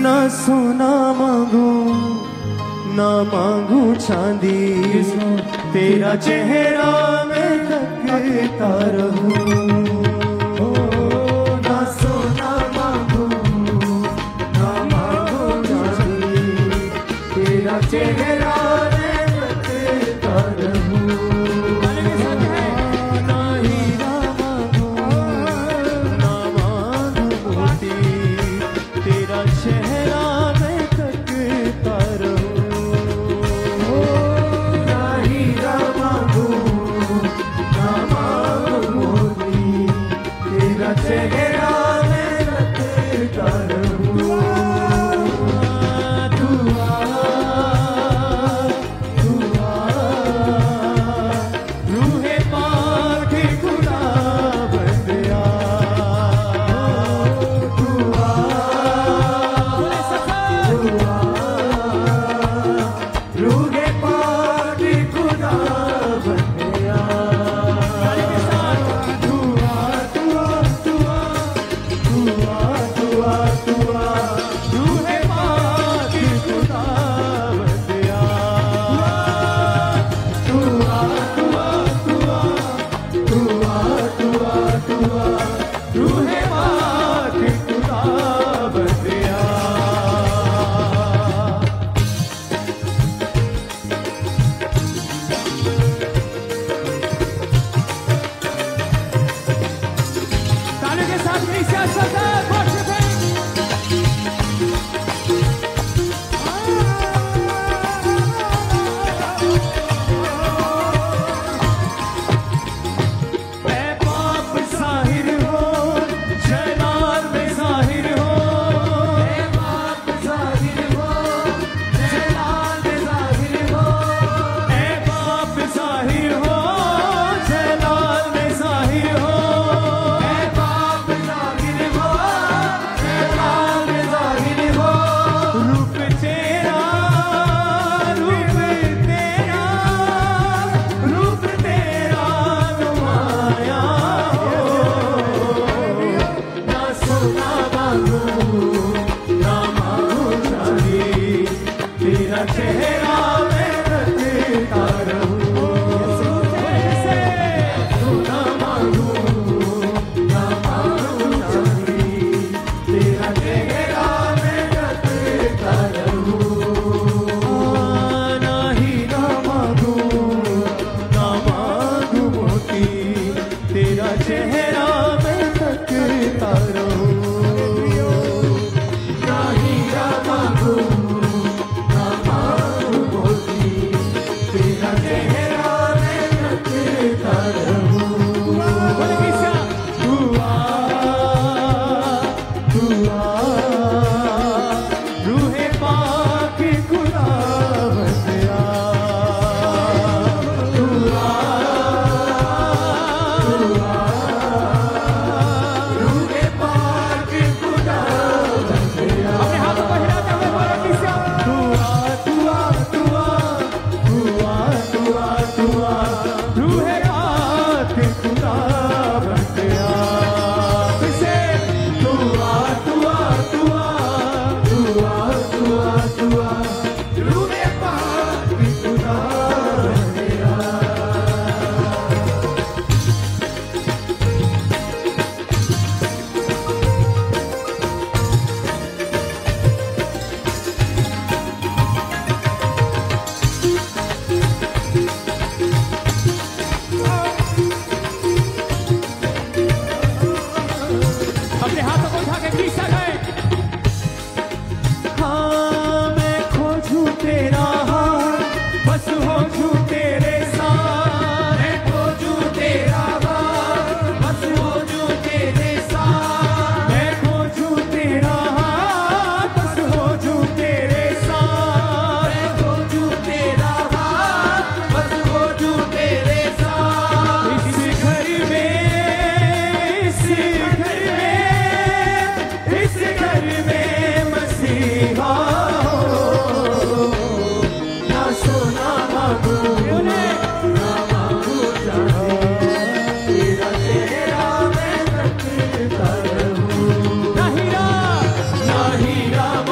ना सोना मांगू ना मांगू चांदी, तेरा चेहरा मैं तकता रहूं। ना सोना मांगू ना मांगू चांदी, तेरा चेहरा मैं तकता रहूं। ना हीरा मांगू ना मांगू मोती, तेरा चेहरा मैं तकता रहूं। ना हीरा मांगू ना मांगू मोती, तेरा चेहरा मैं तकता रहूं। तू आ रूहे पाक खुदा बंदिया, तू आ रूहे पाक खुदा बंदिया। तू आ तू आ तू आ तू आ तू आ तू आ रूहे पाक खुदा बंदिया। तू आ तू आ तू आ तू आ तू आ तू आ रूहे पाक खुदा बंदिया। तालियों के साथ मेरी सियासत है, वर्शिप है। मैं बाप ज़ाहिर हो, जलाल में ज़ाहिर हो। मैं बाप ज़ाहिर हो, जलाल में ज़ाहिर हो। मैं बाप ज़ाहिर हो, जलाल में ज़ाहिर हो। मैं बाप ज़ाहिर हो, जलाल में ज़ाहिर हो। रूप तेरा रूप तेरा रूप तेरा नुमाया हो। ना सोना मांगू ना मांगू चांदी, तेरा चेहरा मैं तकता रहूं। सोना मांगू ना मांगू चांदी, तेरा चेहरा मैं तकता रहूं। ना हीरा मांगू ना मांगू मोती, तेरा चेहरा मैं तकता रहूं। ना हीरा मांगू ना मांगू मोती, तेरा चेहरा मैं तकता रहूं। तू आ रूहे पाक खुदा बंदिया। तू आ रूहे पाक खुदा बंदिया। अपने हाथों को हिलाते हुए बोलो किस्सा। तू आ तू आ तू आ तू आ तू आ तू आ रूहे पाक खुदा बंदिया। किसे तू आ तू आ तू आ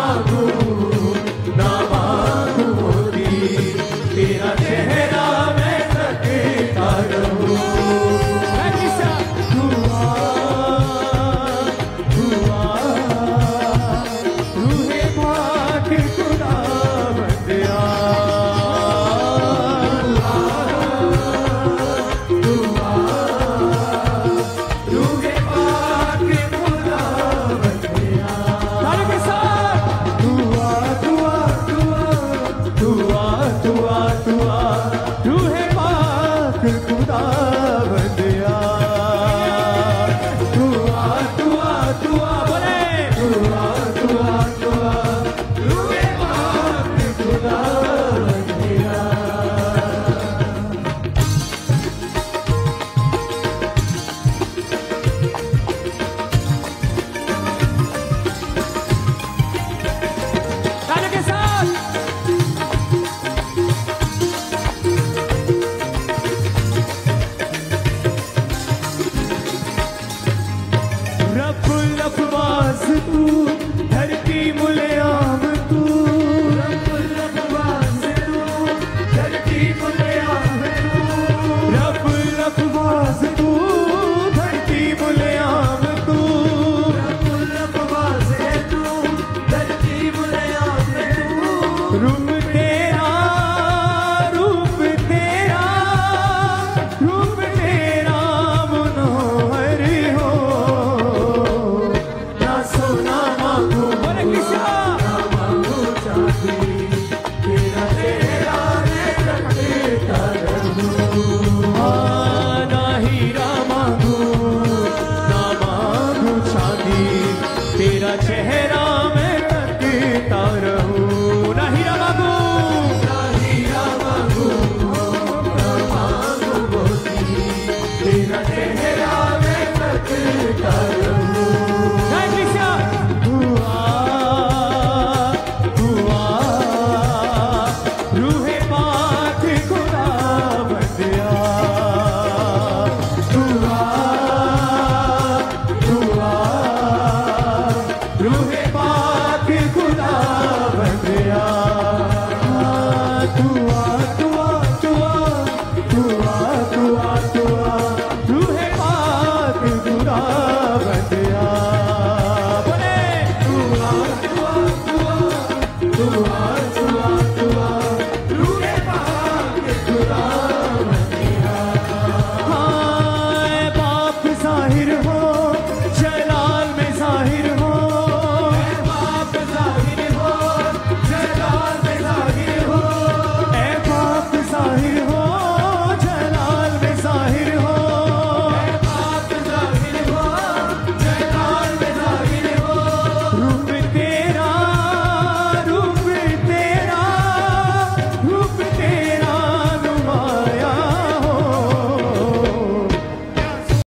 तुआ